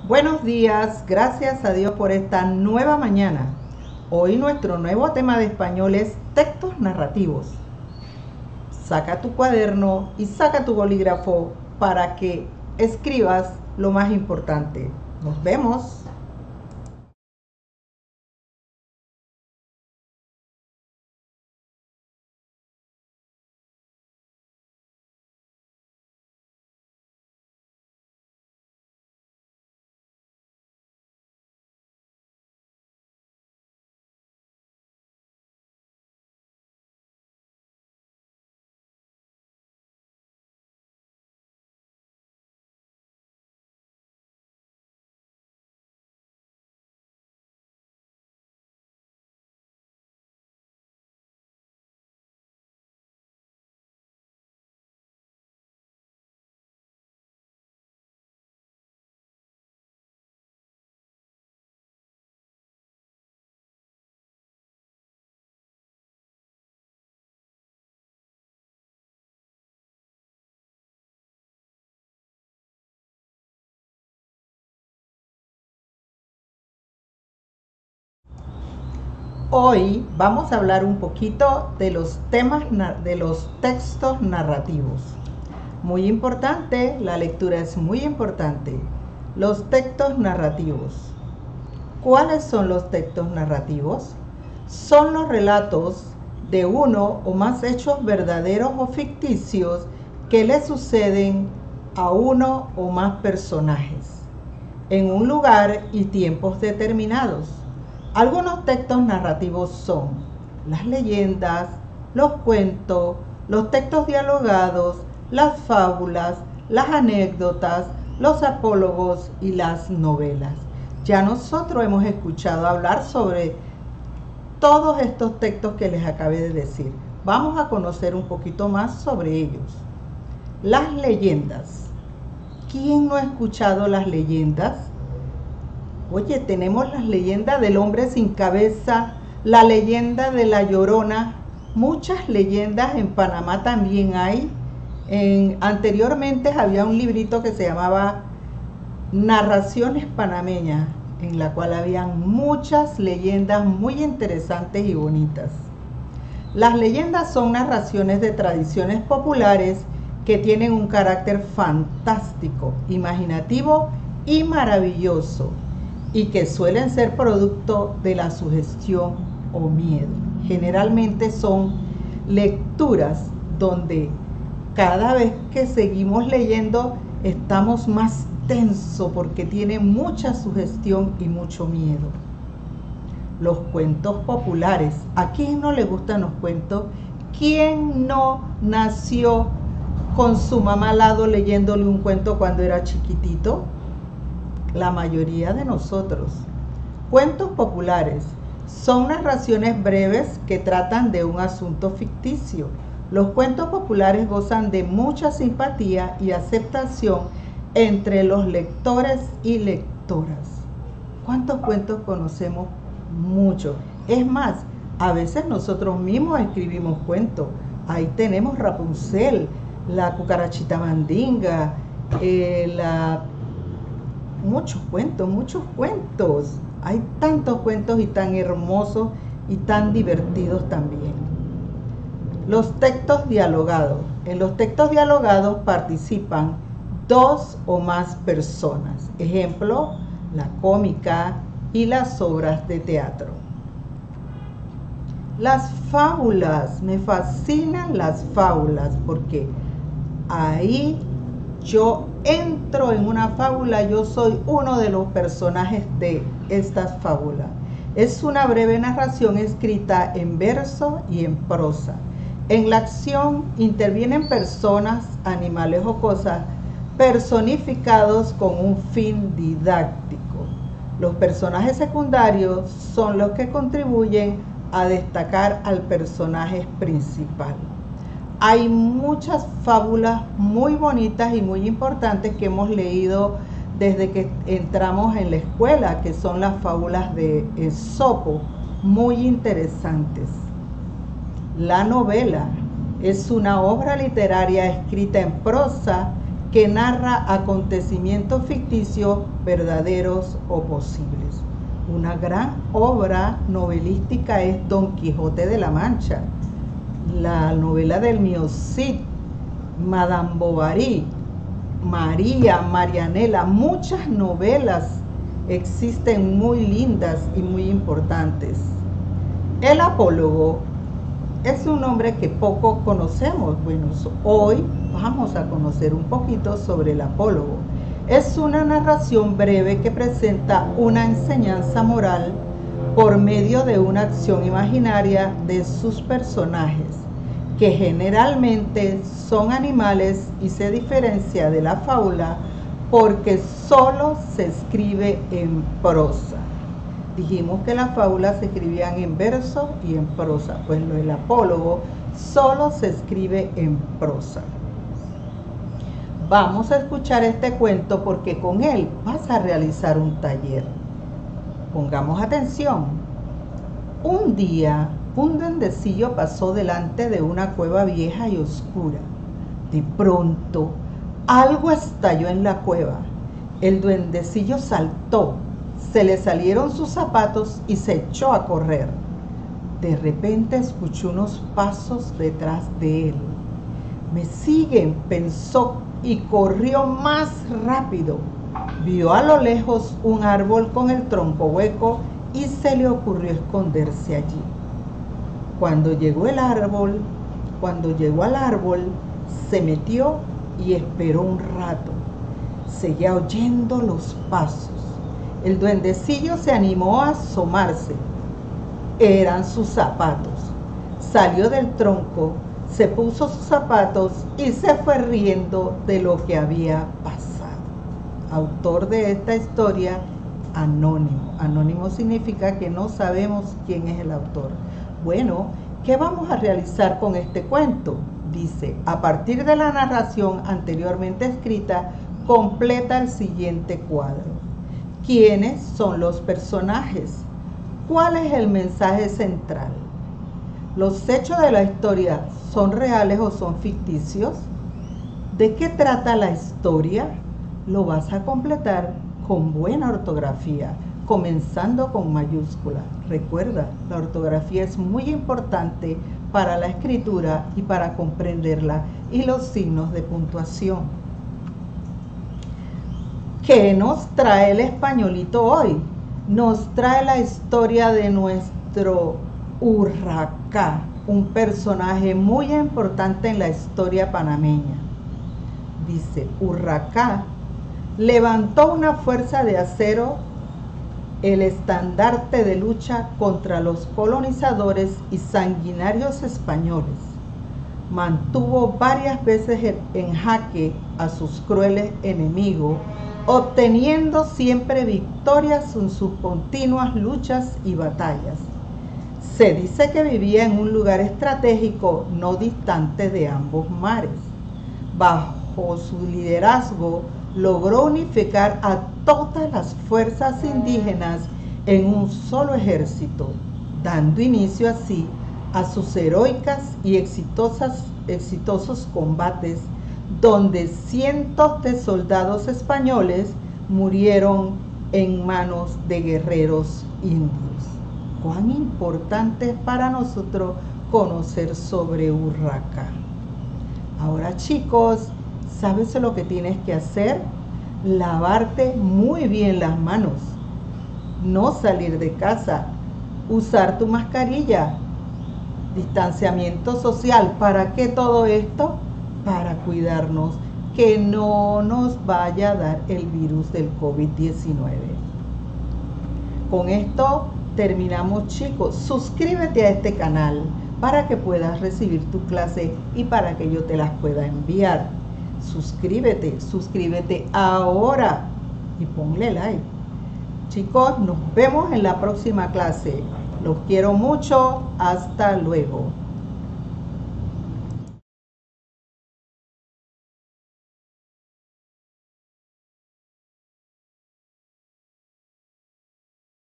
Buenos días, gracias a Dios por esta nueva mañana. Hoy nuestro nuevo tema de español es textos narrativos. Saca tu cuaderno y saca tu bolígrafo para que escribas lo más importante. Nos vemos. Hoy vamos a hablar un poquito de los temas de los textos narrativos. Muy importante, la lectura es muy importante. Los textos narrativos. ¿Cuáles son los textos narrativos? Son los relatos de uno o más hechos verdaderos o ficticios que le suceden a uno o más personajes en un lugar y tiempos determinados. Algunos textos narrativos son las leyendas, los cuentos, los textos dialogados, las fábulas, las anécdotas, los apólogos y las novelas. Ya nosotros hemos escuchado hablar sobre todos estos textos que les acabé de decir. Vamos a conocer un poquito más sobre ellos. Las leyendas. ¿Quién no ha escuchado las leyendas? Oye, tenemos las leyendas del hombre sin cabeza, la leyenda de la Llorona, muchas leyendas en Panamá también hay. Anteriormente había un librito que se llamaba Narraciones Panameñas, en la cual habían muchas leyendas muy interesantes y bonitas. Las leyendas son narraciones de tradiciones populares que tienen un carácter fantástico, imaginativo y maravilloso, y que suelen ser producto de la sugestión o miedo. Generalmente son lecturas donde cada vez que seguimos leyendo estamos más tensos porque tiene mucha sugestión y mucho miedo. Los cuentos populares. ¿A quién no le gustan los cuentos? ¿Quién no nació con su mamá al lado leyéndole un cuento cuando era chiquitito? La mayoría de nosotros. Cuentos populares son narraciones breves que tratan de un asunto ficticio. Los cuentos populares gozan de mucha simpatía y aceptación entre los lectores y lectoras. ¿Cuántos cuentos conocemos? Muchos. Es más, a veces nosotros mismos escribimos cuentos. Ahí tenemos Rapunzel, la cucarachita mandinga, muchos cuentos. Hay tantos cuentos y tan hermosos y tan divertidos también. Los textos dialogados. En los textos dialogados participan dos o más personas. Ejemplo, la cómica y las obras de teatro. Las fábulas. Me fascinan las fábulas porque ahí yo entro en una fábula, yo soy uno de los personajes de estas fábulas. Es una breve narración escrita en verso y en prosa. En la acción intervienen personas, animales o cosas personificados con un fin didáctico. Los personajes secundarios son los que contribuyen a destacar al personaje principal. Hay muchas fábulas muy bonitas y muy importantes que hemos leído desde que entramos en la escuela, que son las fábulas de Esopo, muy interesantes. La novela es una obra literaria escrita en prosa que narra acontecimientos ficticios, verdaderos o posibles. Una gran obra novelística es Don Quijote de la Mancha, la novela del mío Cid, Madame Bovary, María, Marianela, muchas novelas existen muy lindas y muy importantes. El apólogo es un nombre que poco conocemos. Bueno, hoy vamos a conocer un poquito sobre el apólogo. Es una narración breve que presenta una enseñanza moral por medio de una acción imaginaria de sus personajes, que generalmente son animales, y se diferencia de la fábula porque solo se escribe en prosa. Dijimos que las fábulas se escribían en verso y en prosa, pues el apólogo solo se escribe en prosa. Vamos a escuchar este cuento porque con él vas a realizar un taller. Pongamos atención. Un día, un duendecillo pasó delante de una cueva vieja y oscura. De pronto, algo estalló en la cueva. El duendecillo saltó, se le salieron sus zapatos y se echó a correr. De repente escuchó unos pasos detrás de él. Me siguen, pensó, y corrió más rápido. Vio a lo lejos un árbol con el tronco hueco y se le ocurrió esconderse allí. Cuando llegó al árbol, se metió y esperó un rato. Seguía oyendo los pasos. El duendecillo se animó a asomarse. Eran sus zapatos. Salió del tronco, se puso sus zapatos y se fue riendo de lo que había pasado. Autor de esta historia, anónimo. Anónimo significa que no sabemos quién es el autor. Bueno, ¿qué vamos a realizar con este cuento? Dice, a partir de la narración anteriormente escrita, completa el siguiente cuadro. ¿Quiénes son los personajes? ¿Cuál es el mensaje central? ¿Los hechos de la historia son reales o son ficticios? ¿De qué trata la historia? Lo vas a completar con buena ortografía, comenzando con mayúscula. Recuerda, la ortografía es muy importante para la escritura y para comprenderla, y los signos de puntuación. ¿Qué nos trae el españolito hoy? Nos trae la historia de nuestro Urraca, un personaje muy importante en la historia panameña. Dice, Urraca levantó una fuerza de acero, el estandarte de lucha contra los colonizadores y sanguinarios españoles. Mantuvo varias veces en jaque a sus crueles enemigos, obteniendo siempre victorias en sus continuas luchas y batallas. Se dice que vivía en un lugar estratégico no distante de ambos mares. Bajo su liderazgo, logró unificar a todas las fuerzas indígenas en un solo ejército, dando inicio así a sus heroicas y exitosos combates, donde cientos de soldados españoles murieron en manos de guerreros indios. Cuán importante es para nosotros conocer sobre Urraca. Ahora, chicos, ¿sabes lo que tienes que hacer? Lavarte muy bien las manos, no salir de casa, usar tu mascarilla, distanciamiento social. ¿Para qué todo esto? Para cuidarnos, que no nos vaya a dar el virus del COVID-19. Con esto terminamos, chicos. Suscríbete a este canal para que puedas recibir tu clase y para que yo te las pueda enviar. Suscríbete ahora y ponle like. Chicos, nos vemos en la próxima clase. Los quiero mucho. Hasta luego.